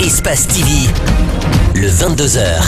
Espace TV, le 22h.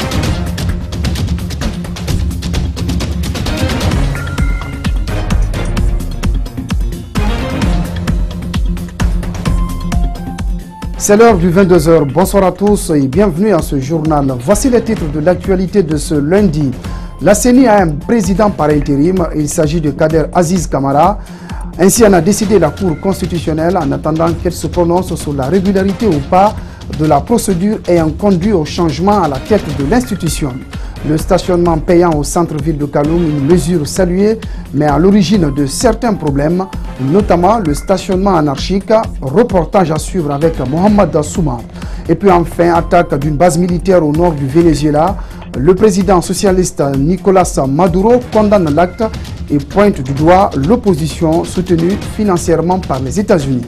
C'est l'heure du 22h. Bonsoir à tous et bienvenue à ce journal. Voici les titres de l'actualité de ce lundi. La CENI a un président par intérim. Il s'agit de Kader Aziz Kamara. Ainsi en a décidé la Cour constitutionnelle en attendant qu'elle se prononce sur la régularité ou pas de la procédure ayant conduit au changement à la tête de l'institution. Le stationnement payant au centre-ville de Kaloum, une mesure saluée, mais à l'origine de certains problèmes, notamment le stationnement anarchique, reportage à suivre avec Mohamed Dassouma. Et puis enfin, attaque d'une base militaire au nord du Venezuela. Le président socialiste Nicolas Maduro condamne l'acte et pointe du doigt l'opposition soutenue financièrement par les États-Unis.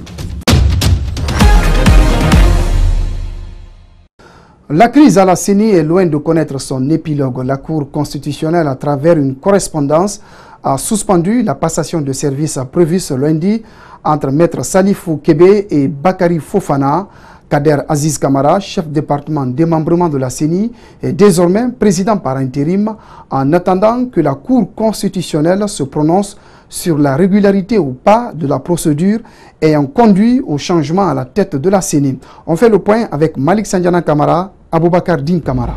La crise à la CENI est loin de connaître son épilogue. La Cour constitutionnelle, à travers une correspondance, a suspendu la passation de service prévue ce lundi entre Maître Salifou Kébé et Bakary Fofana. Kader Aziz Kamara, chef département démembrement de la CENI, est désormais président par intérim en attendant que la Cour constitutionnelle se prononce sur la régularité ou pas de la procédure ayant conduit au changement à la tête de la CENI. On fait le point avec Malik Sandiana Kamara, Aboubakar Din Kamara.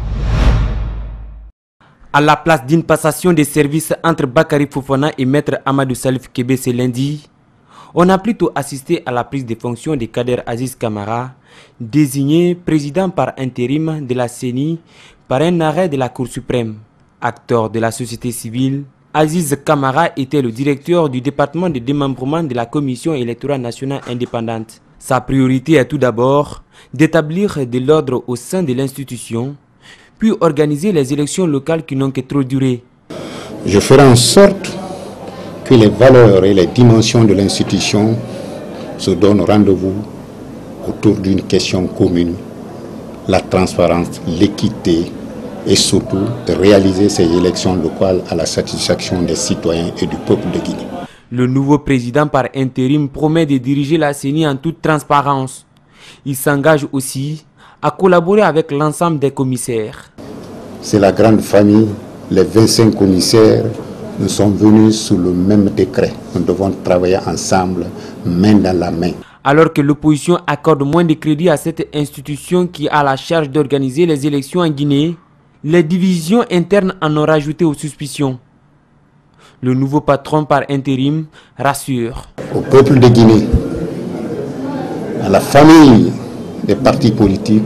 À la place d'une passation de services entre Bakary Fofana et Maître Amadou Salif Kébé ce lundi, on a plutôt assisté à la prise de fonction de Kader Aziz Kamara, désigné président par intérim de la CENI par un arrêt de la Cour suprême. Acteur de la société civile, Aziz Kamara était le directeur du département de démembrement de la Commission électorale nationale indépendante. Sa priorité est tout d'abord d'établir de l'ordre au sein de l'institution, puis organiser les élections locales qui n'ont que trop duré. Je ferai en sorte que les valeurs et les dimensions de l'institution se donnent rendez-vous autour d'une question commune, la transparence, l'équité et surtout de réaliser ces élections locales à la satisfaction des citoyens et du peuple de Guinée. Le nouveau président par intérim promet de diriger la CENI en toute transparence. Il s'engage aussi à collaborer avec l'ensemble des commissaires. C'est la grande famille, les 25 commissaires. Nous sommes venus sous le même décret. Nous devons travailler ensemble, main dans la main. Alors que l'opposition accorde moins de crédit à cette institution qui a la charge d'organiser les élections en Guinée, les divisions internes en ont rajouté aux suspicions. Le nouveau patron par intérim rassure. Au peuple de Guinée, à la famille des partis politiques,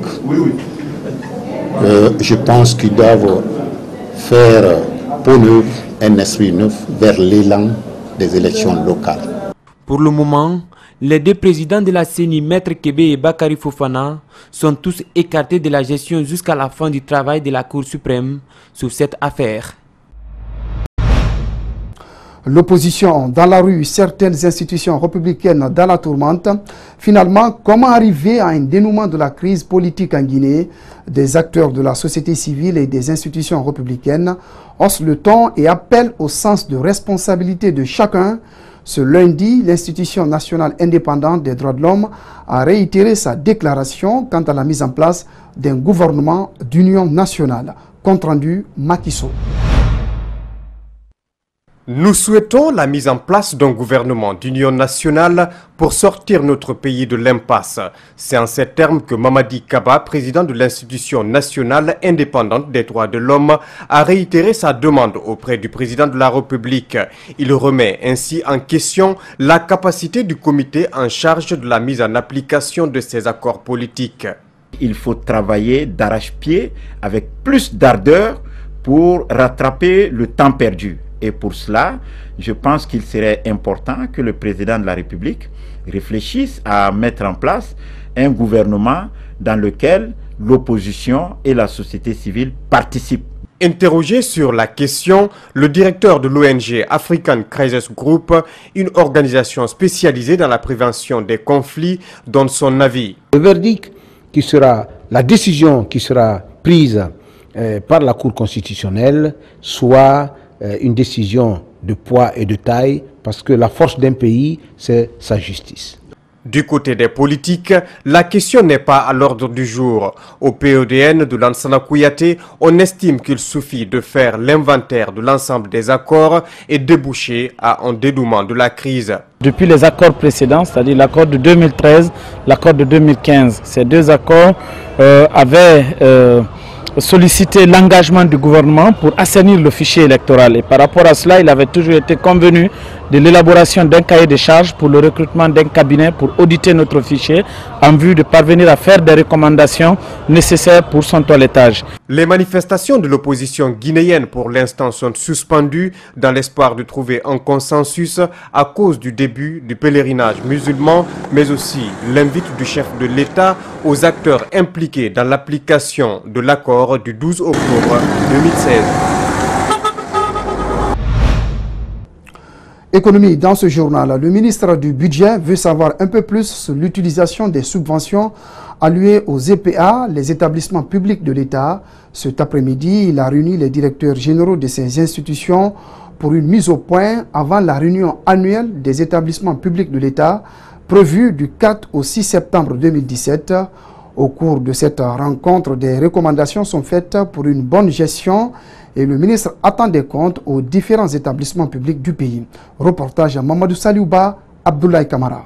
je pense qu'ils doivent faire peau neuve, un esprit neuf vers l'élan des élections locales. Pour le moment, les deux présidents de la CENI, Maître Kébé et Bakary Fofana, sont tous écartés de la gestion jusqu'à la fin du travail de la Cour suprême sur cette affaire. L'opposition dans la rue, certaines institutions républicaines dans la tourmente. Finalement, comment arriver à un dénouement de la crise politique en Guinée? Des acteurs de la société civile et des institutions républicaines haussent le ton et appellent au sens de responsabilité de chacun. Ce lundi, l'Institution nationale indépendante des droits de l'homme a réitéré sa déclaration quant à la mise en place d'un gouvernement d'union nationale. Compte rendu Macky Sall. Nous souhaitons la mise en place d'un gouvernement d'union nationale pour sortir notre pays de l'impasse. C'est en ces termes que Mamadi Kaba, président de l'Institution nationale indépendante des droits de l'homme, a réitéré sa demande auprès du président de la République. Il remet ainsi en question la capacité du comité en charge de la mise en application de ces accords politiques. Il faut travailler d'arrache-pied avec plus d'ardeur pour rattraper le temps perdu. Et pour cela, je pense qu'il serait important que le président de la République réfléchisse à mettre en place un gouvernement dans lequel l'opposition et la société civile participent. Interrogé sur la question, le directeur de l'ONG African Crisis Group, une organisation spécialisée dans la prévention des conflits, donne son avis. Le verdict qui sera, la décision qui sera prise par la Cour constitutionnelle soit une décision de poids et de taille, parce que la force d'un pays, c'est sa justice. Du côté des politiques, la question n'est pas à l'ordre du jour. Au PEDN de Lansana Kouyaté, on estime qu'il suffit de faire l'inventaire de l'ensemble des accords et déboucher à un dénouement de la crise. Depuis les accords précédents, c'est-à-dire l'accord de 2013, l'accord de 2015, ces deux accords avaient sollicité l'engagement du gouvernement pour assainir le fichier électoral. Et par rapport à cela, il avait toujours été convenu de l'élaboration d'un cahier de charges pour le recrutement d'un cabinet pour auditer notre fichier en vue de parvenir à faire des recommandations nécessaires pour son toilettage. Les manifestations de l'opposition guinéenne pour l'instant sont suspendues dans l'espoir de trouver un consensus à cause du début du pèlerinage musulman, mais aussi l'invite du chef de l'État aux acteurs impliqués dans l'application de l'accord du 12 octobre 2016. Économie, dans ce journal, le ministre du Budget veut savoir un peu plus sur l'utilisation des subventions allouées aux EPA, les établissements publics de l'État. Cet après-midi, il a réuni les directeurs généraux de ces institutions pour une mise au point avant la réunion annuelle des établissements publics de l'État prévue du 4 au 6 septembre 2017. Au cours de cette rencontre, des recommandations sont faites pour une bonne gestion et le ministre attend des comptes aux différents établissements publics du pays. Reportage à Mamadou Saliouba, Abdoulaye Kamara.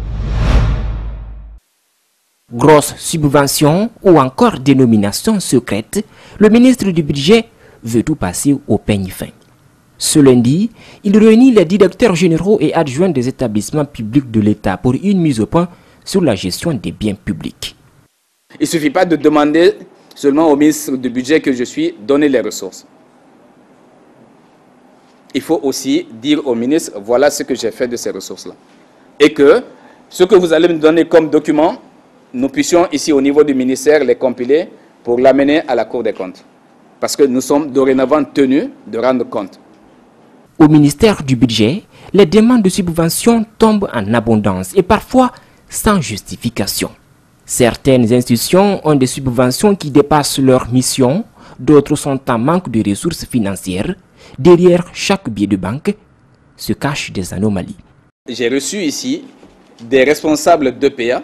Grosse subvention ou encore dénomination secrète, le ministre du Budget veut tout passer au peigne fin. Ce lundi, il réunit les directeurs généraux et adjoints des établissements publics de l'État pour une mise au point sur la gestion des biens publics. Il ne suffit pas de demander seulement au ministre du Budget que je suis, donner les ressources. Il faut aussi dire au ministre, voilà ce que j'ai fait de ces ressources-là. Et que ce que vous allez me donner comme document, nous puissions ici au niveau du ministère les compiler pour l'amener à la Cour des comptes. Parce que nous sommes dorénavant tenus de rendre compte. Au ministère du Budget, les demandes de subventions tombent en abondance et parfois sans justification. Certaines institutions ont des subventions qui dépassent leur mission, d'autres sont en manque de ressources financières. Derrière chaque billet de banque se cachent des anomalies. J'ai reçu ici des responsables d'EPA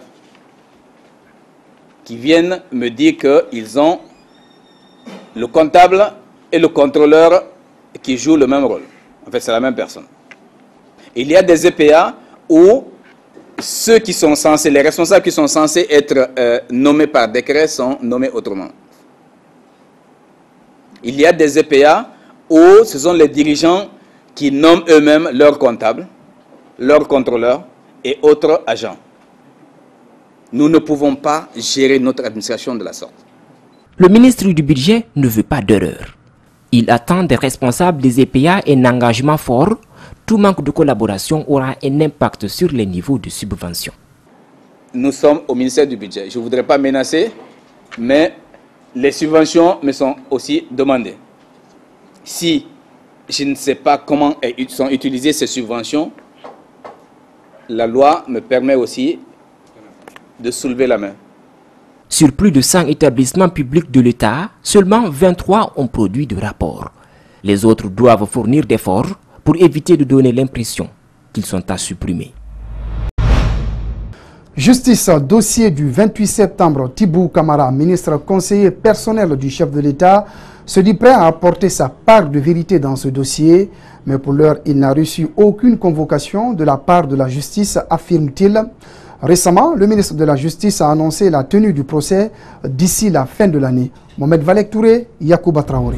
qui viennent me dire qu'ils ont le comptable et le contrôleur qui jouent le même rôle. En fait, c'est la même personne. Il y a des EPA où ceux qui sont censés, les responsables qui sont censés être nommés par décret sont nommés autrement. Il y a des EPA où ce sont les dirigeants qui nomment eux-mêmes leurs comptables, leurs contrôleurs et autres agents. Nous ne pouvons pas gérer notre administration de la sorte. Le ministre du Budget ne veut pas d'erreur. Il attend des responsables des EPA un engagement fort. Tout manque de collaboration aura un impact sur les niveaux de subvention. Nous sommes au ministère du Budget. Je ne voudrais pas menacer, mais les subventions me sont aussi demandées. Si je ne sais pas comment sont utilisées ces subventions, la loi me permet aussi de soulever la main. Sur plus de 100 établissements publics de l'État, seulement 23 ont produit de rapport. Les autres doivent fournir d'efforts pour éviter de donner l'impression qu'ils sont à supprimer. Justice, dossier du 28 septembre, Tibou Kamara, ministre conseiller personnel du chef de l'État, se dit prêt à apporter sa part de vérité dans ce dossier. Mais pour l'heure, il n'a reçu aucune convocation de la part de la justice, affirme-t-il. Récemment, le ministre de la Justice a annoncé la tenue du procès d'ici la fin de l'année. Mohamed Valek Touré, Yacouba Traoré.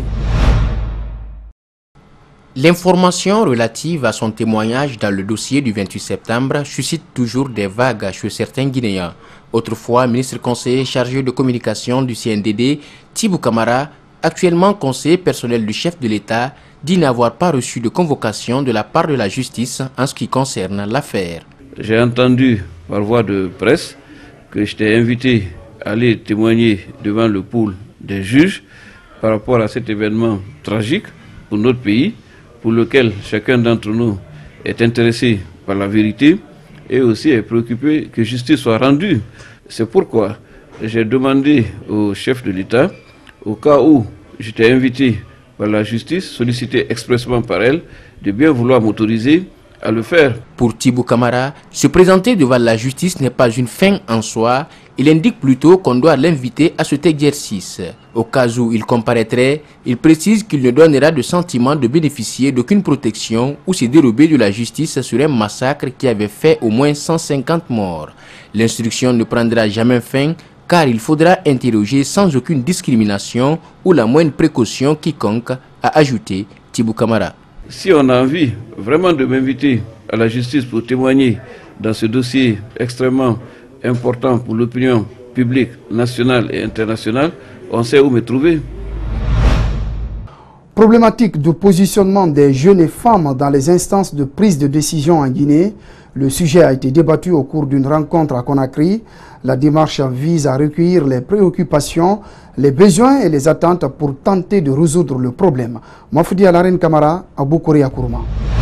L'information relative à son témoignage dans le dossier du 28 septembre suscite toujours des vagues chez certains Guinéens. Autrefois ministre conseiller chargé de communication du CNDD, Tibou Kamara, actuellement conseiller personnel du chef de l'État, dit n'avoir pas reçu de convocation de la part de la justice en ce qui concerne l'affaire. J'ai entendu par voie de presse que j'étais invité à aller témoigner devant le pool des juges par rapport à cet événement tragique pour notre pays, pour lequel chacun d'entre nous est intéressé par la vérité et aussi est préoccupé que justice soit rendue. C'est pourquoi j'ai demandé au chef de l'État, au cas où j'étais invité par la justice, sollicité expressément par elle, de bien vouloir m'autoriser à le faire. Pour Thibou Camara, se présenter devant la justice n'est pas une fin en soi. Il indique plutôt qu'on doit l'inviter à cet exercice. Au cas où il comparaîtrait, il précise qu'il ne donnera de sentiment de bénéficier d'aucune protection ou se dérober de la justice sur un massacre qui avait fait au moins 150 morts. L'instruction ne prendra jamais fin car il faudra interroger sans aucune discrimination ou la moindre précaution quiconque, a ajouté Thibou Camara. Si on a envie vraiment de m'inviter à la justice pour témoigner dans ce dossier extrêmement important pour l'opinion publique nationale et internationale, on sait où me trouver. Problématique du positionnement des jeunes et femmes dans les instances de prise de décision en Guinée. Le sujet a été débattu au cours d'une rencontre à Conakry. La démarche vise à recueillir les préoccupations, les besoins et les attentes pour tenter de résoudre le problème. Mafoudi Alarine Kamara, Aboukori Akourma.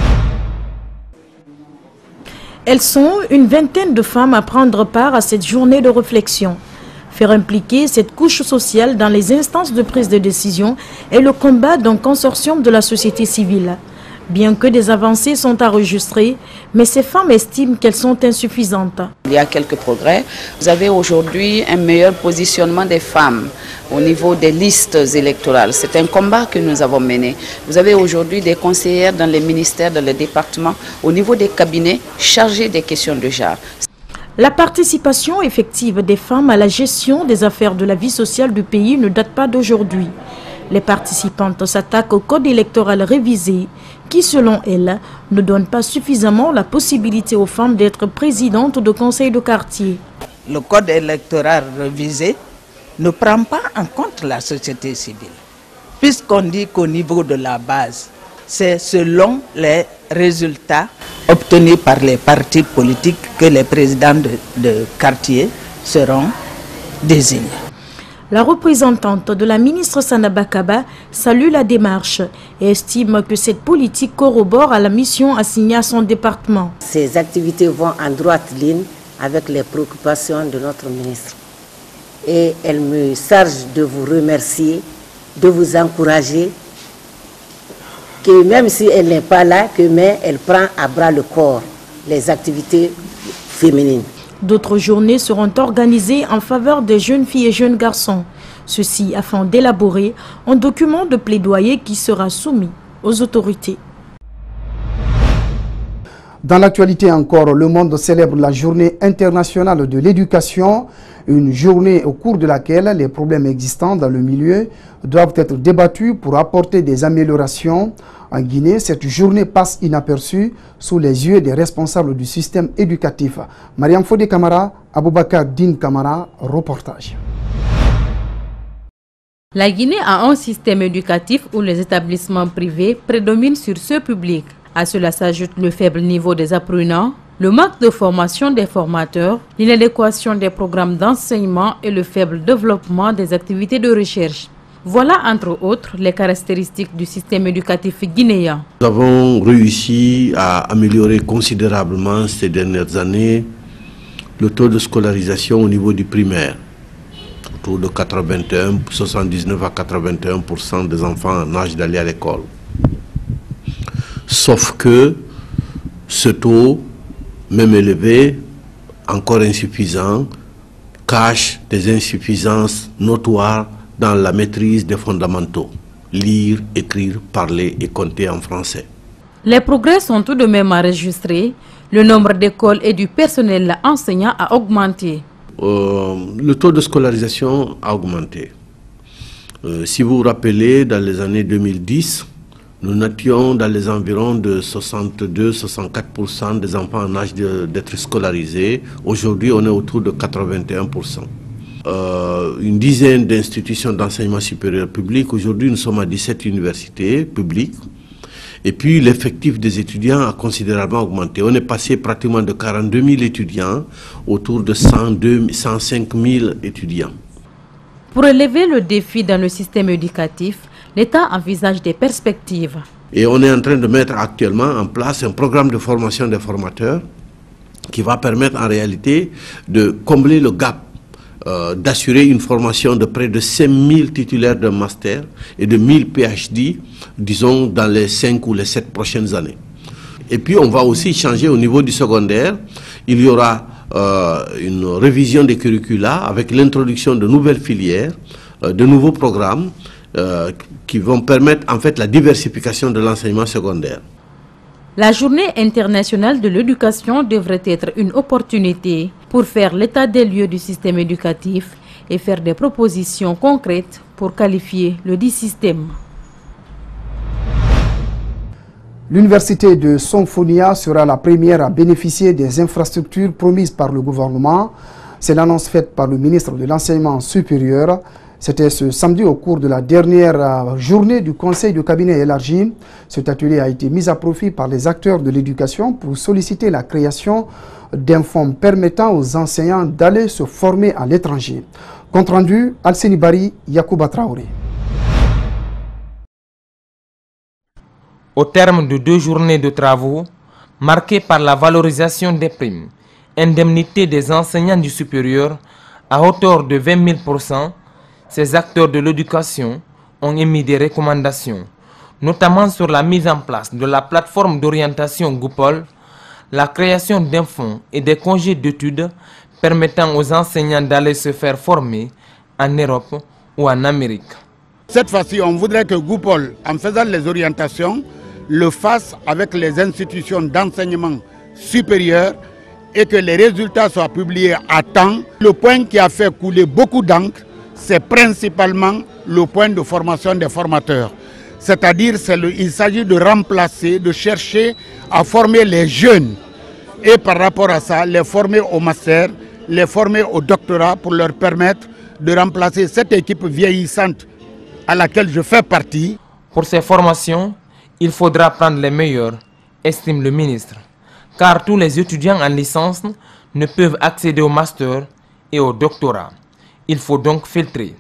Elles sont une vingtaine de femmes à prendre part à cette journée de réflexion. Faire impliquer cette couche sociale dans les instances de prise de décision est le combat d'un consortium de la société civile. Bien que des avancées sont enregistrées, mais ces femmes estiment qu'elles sont insuffisantes. Il y a quelques progrès. Vous avez aujourd'hui un meilleur positionnement des femmes au niveau des listes électorales. C'est un combat que nous avons mené. Vous avez aujourd'hui des conseillères dans les ministères, dans les départements, au niveau des cabinets chargés des questions de genre. La participation effective des femmes à la gestion des affaires de la vie sociale du pays ne date pas d'aujourd'hui. Les participantes s'attaquent au code électoral révisé qui, selon elles, ne donne pas suffisamment la possibilité aux femmes d'être présidentes de conseils de quartier. Le code électoral révisé ne prend pas en compte la société civile, puisqu'on dit qu'au niveau de la base, c'est selon les résultats obtenus par les partis politiques que les présidents de quartier seront désignés. La représentante de la ministre Sanaba Kaba salue la démarche et estime que cette politique corrobore à la mission assignée à son département. Ces activités vont en droite ligne avec les préoccupations de notre ministre. Et elle me charge de vous remercier, de vous encourager, que même si elle n'est pas là, mais elle prend à bras le corps les activités féminines. D'autres journées seront organisées en faveur des jeunes filles et jeunes garçons. Ceci afin d'élaborer un document de plaidoyer qui sera soumis aux autorités. Dans l'actualité encore, le monde célèbre la journée internationale de l'éducation, une journée au cours de laquelle les problèmes existants dans le milieu doivent être débattus pour apporter des améliorations. En Guinée, cette journée passe inaperçue sous les yeux des responsables du système éducatif. Mariam Fodé Kamara, Aboubakar Din Kamara, reportage. La Guinée a un système éducatif où les établissements privés prédominent sur ceux publics. À cela s'ajoute le faible niveau des apprenants, le manque de formation des formateurs, l'inadéquation des programmes d'enseignement et le faible développement des activités de recherche. Voilà entre autres les caractéristiques du système éducatif guinéen. Nous avons réussi à améliorer considérablement ces dernières années le taux de scolarisation au niveau du primaire. Autour de 79 à 81% des enfants en âge d'aller à l'école. Sauf que ce taux, même élevé, encore insuffisant, cache des insuffisances notoires dans la maîtrise des fondamentaux. Lire, écrire, parler et compter en français. Les progrès sont tout de même enregistrés. Le nombre d'écoles et du personnel enseignant a augmenté. Le taux de scolarisation a augmenté. Si vous vous rappelez, dans les années 2010, nous n'étions dans les environs de 62-64% des enfants en âge d'être scolarisés. Aujourd'hui, on est autour de 81%. Une dizaine d'institutions d'enseignement supérieur public. Aujourd'hui, nous sommes à 17 universités publiques. Et puis, l'effectif des étudiants a considérablement augmenté. On est passé pratiquement de 42 000 étudiants autour de 105 000 étudiants. Pour relever le défi dans le système éducatif, l'État envisage des perspectives. Et on est en train de mettre actuellement en place un programme de formation des formateurs qui va permettre en réalité de combler le gap, d'assurer une formation de près de 5 000 titulaires de master et de 1 000 PhD, disons, dans les 5 ou les 7 prochaines années. Et puis on va aussi changer au niveau du secondaire. Il y aura une révision des curricula avec l'introduction de nouvelles filières, de nouveaux programmes qui vont permettre en fait la diversification de l'enseignement secondaire. La journée internationale de l'éducation devrait être une opportunité pour faire l'état des lieux du système éducatif et faire des propositions concrètes pour qualifier le dit système. L'université de Sonfonia sera la première à bénéficier des infrastructures promises par le gouvernement. C'est l'annonce faite par le ministre de l'Enseignement supérieur. C'était ce samedi au cours de la dernière journée du Conseil de cabinet élargi. Cet atelier a été mis à profit par les acteurs de l'éducation pour solliciter la création d'un fonds permettant aux enseignants d'aller se former à l'étranger. Compte rendu, Alseni Bari, Yacouba Traoré. Au terme de 2 journées de travaux, marquées par la valorisation des primes, indemnités des enseignants du supérieur à hauteur de 20 000%, ces acteurs de l'éducation ont émis des recommandations, notamment sur la mise en place de la plateforme d'orientation Goupol, la création d'un fonds et des congés d'études permettant aux enseignants d'aller se faire former en Europe ou en Amérique. Cette fois-ci, on voudrait que Goupol, en faisant les orientations, le fasse avec les institutions d'enseignement supérieur et que les résultats soient publiés à temps. Le point qui a fait couler beaucoup d'encre, c'est principalement le point de formation des formateurs. C'est-à-dire il s'agit de remplacer, de chercher à former les jeunes et par rapport à ça, les former au master, les former au doctorat pour leur permettre de remplacer cette équipe vieillissante à laquelle je fais partie. Pour ces formations, il faudra prendre les meilleurs, estime le ministre, car tous les étudiants en licence ne peuvent accéder au master et au doctorat. Il faut donc filtrer.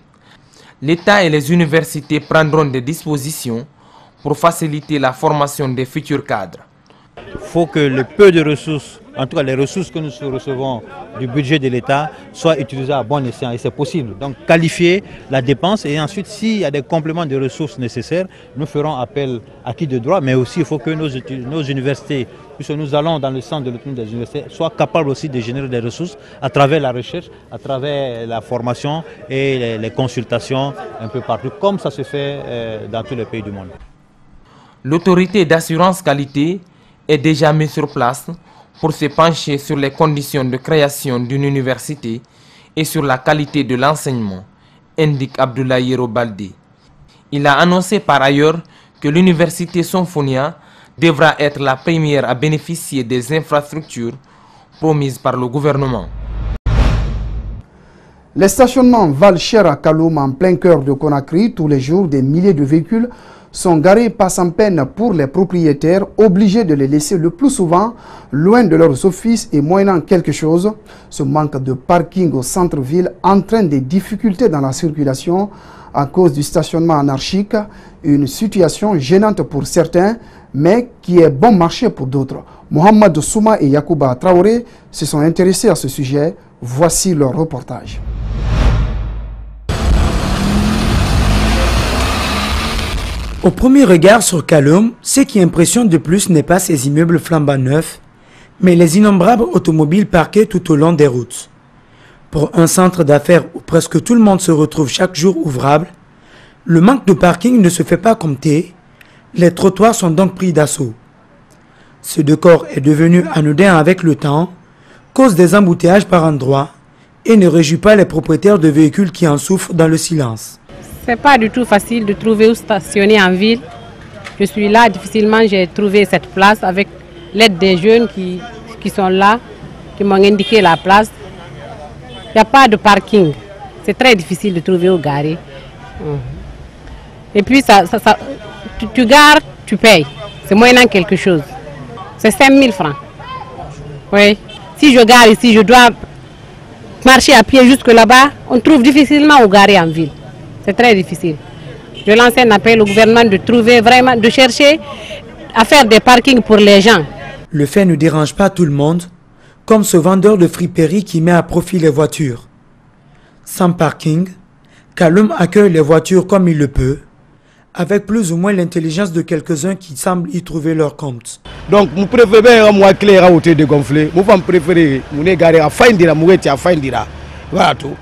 L'État et les universités prendront des dispositions pour faciliter la formation des futurs cadres. Il faut que le peu de ressources, en tout cas les ressources que nous recevons du budget de l'État, soient utilisées à bon escient et c'est possible. Donc qualifier la dépense et ensuite s'il y a des compléments de ressources nécessaires, nous ferons appel à qui de droit, mais aussi il faut que nos universités, puisque nous allons dans le centre de l'autonomie des universités, soient capables aussi de générer des ressources à travers la recherche, à travers la formation et les consultations un peu partout, comme ça se fait dans tous les pays du monde. L'autorité d'assurance qualité est déjà mise sur place pour se pencher sur les conditions de création d'une université et sur la qualité de l'enseignement, indique Abdoulaye Robaldi. Il a annoncé par ailleurs que l'université Sonfonia devra être la première à bénéficier des infrastructures promises par le gouvernement. Les stationnements valent cher à Kaloum en plein cœur de Conakry. Tous les jours, des milliers de véhicules sont garés pas sans peine pour les propriétaires, obligés de les laisser le plus souvent loin de leurs offices et moyennant quelque chose. Ce manque de parking au centre-ville entraîne des difficultés dans la circulation à cause du stationnement anarchique, une situation gênante pour certains, mais qui est bon marché pour d'autres. Mohamed Souma et Yacouba Traoré se sont intéressés à ce sujet. Voici leur reportage. Au premier regard sur Kaloum, ce qui impressionne de plus n'est pas ces immeubles flambant neufs, mais les innombrables automobiles parquées tout au long des routes. Pour un centre d'affaires où presque tout le monde se retrouve chaque jour ouvrable, le manque de parking ne se fait pas compter, les trottoirs sont donc pris d'assaut. Ce décor est devenu anodin avec le temps, cause des embouteillages par endroits et ne réjouit pas les propriétaires de véhicules qui en souffrent dans le silence. C'est pas du tout facile de trouver où stationner en ville. Je suis là, difficilement j'ai trouvé cette place avec l'aide des jeunes qui sont là, qui m'ont indiqué la place. Il n'y a pas de parking. C'est très difficile de trouver où garer. Et puis tu gares, tu payes. C'est moyennant quelque chose. C'est 5 000 francs. Oui. Si je gare ici, je dois marcher à pied jusque là-bas. On trouve difficilement où garer en ville. C'est très difficile. Je lance un appel au gouvernement de trouver vraiment, de chercher à faire des parkings pour les gens. Le fait ne dérange pas tout le monde, comme ce vendeur de friperie qui met à profit les voitures. Sans parking, Kaloum accueille les voitures comme il le peut, avec plus ou moins l'intelligence de quelques-uns qui semblent y trouver leur compte. Donc, nous préférons moi clair à hauteur de gonfler. Nous préférons nous garer à fin de la mouette à fin de la. Voilà tout.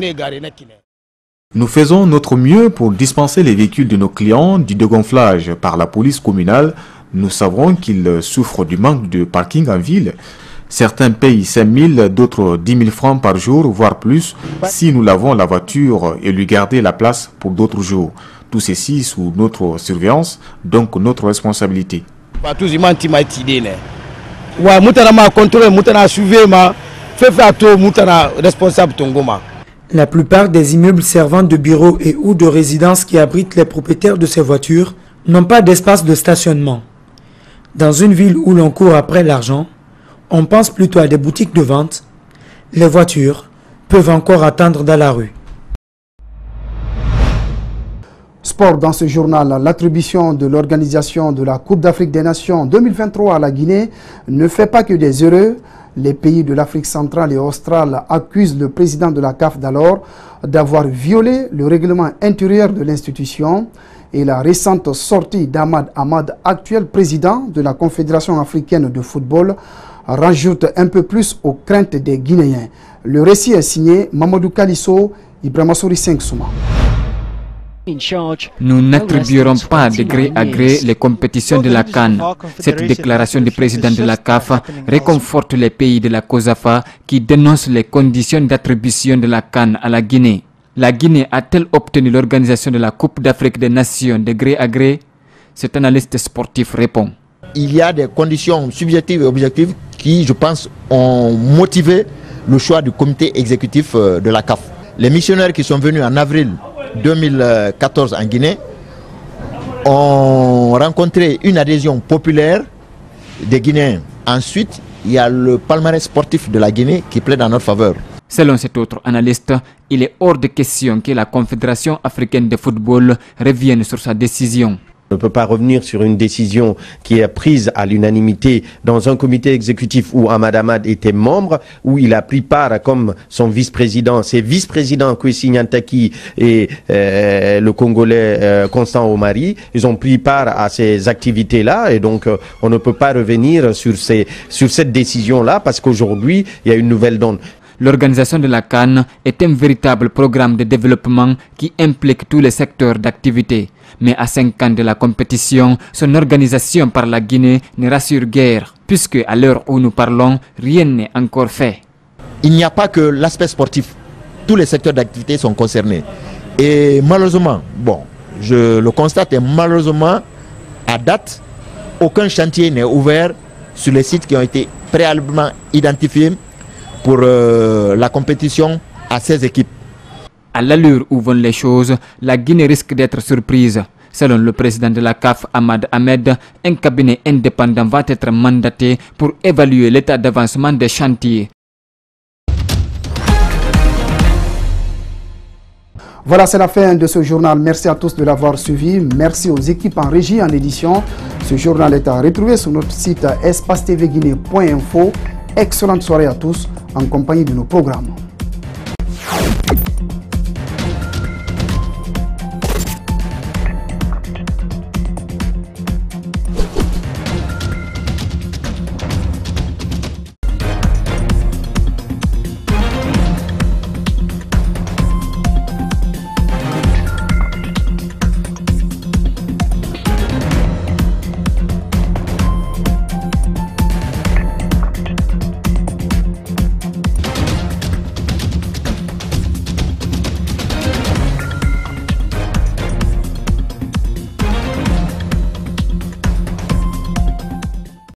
Nous faisons notre mieux pour dispenser les véhicules de nos clients du dégonflage par la police communale. Nous savons qu'ils souffrent du manque de parking en ville. Certains payent 5 000, d'autres 10 000 francs par jour, voire plus, si nous lavons la voiture et lui garder la place pour d'autres jours. Tout ceci sous notre surveillance, donc notre responsabilité. La plupart des immeubles servant de bureaux et ou de résidences qui abritent les propriétaires de ces voitures n'ont pas d'espace de stationnement. Dans une ville où l'on court après l'argent, on pense plutôt à des boutiques de vente. Les voitures peuvent encore attendre dans la rue. Sport dans ce journal, l'attribution de l'organisation de la Coupe d'Afrique des Nations 2023 à la Guinée ne fait pas que des heureux. Les pays de l'Afrique centrale et australe accusent le président de la CAF d'alors d'avoir violé le règlement intérieur de l'institution. Et la récente sortie d'Ahmad Ahmad, actuel président de la Confédération africaine de football, rajoute un peu plus aux craintes des Guinéens. Le récit est signé Mamadou Kalisso, Ibrahima Souri 5 Souma. Nous n'attribuerons pas de gré à gré les compétitions de la CAN. Cette déclaration du président de la CAF réconforte les pays de la COSAFA qui dénoncent les conditions d'attribution de la CAN à la Guinée. La Guinée a-t-elle obtenu l'organisation de la Coupe d'Afrique des Nations de gré à gré? Cet analyste sportif répond. Il y a des conditions subjectives et objectives qui, je pense, ont motivé le choix du comité exécutif de la CAF. Les missionnaires qui sont venus en avril 2014 en Guinée ont rencontré une adhésion populaire des Guinéens. Ensuite, il y a le palmarès sportif de la Guinée qui plaide en notre faveur. Selon cet autre analyste, il est hors de question que la Confédération africaine de football revienne sur sa décision. On ne peut pas revenir sur une décision qui est prise à l'unanimité dans un comité exécutif où Ahmad Ahmad était membre, où il a pris part comme son vice-président. Ses vice-présidents, Kwesi Nyantaki et le Congolais Constant Omari, ils ont pris part à ces activités-là et donc on ne peut pas revenir sur cette décision-là parce qu'aujourd'hui, il y a une nouvelle donne. L'organisation de la CAN est un véritable programme de développement qui implique tous les secteurs d'activité. Mais à 5 ans de la compétition, son organisation par la Guinée ne rassure guère, puisque à l'heure où nous parlons, rien n'est encore fait. Il n'y a pas que l'aspect sportif. Tous les secteurs d'activité sont concernés. Et malheureusement, bon, je le constate, et malheureusement, à date, aucun chantier n'est ouvert sur les sites qui ont été préalablement identifiés pour la compétition à 16 équipes. À l'allure où vont les choses, la Guinée risque d'être surprise. Selon le président de la CAF, Ahmad Ahmed, un cabinet indépendant va être mandaté pour évaluer l'état d'avancement des chantiers. Voilà, c'est la fin de ce journal. Merci à tous de l'avoir suivi. Merci aux équipes en régie, en édition. Ce journal est à retrouver sur notre site espacetvguinée.info. Excellente soirée à tous en compagnie de nos programmes.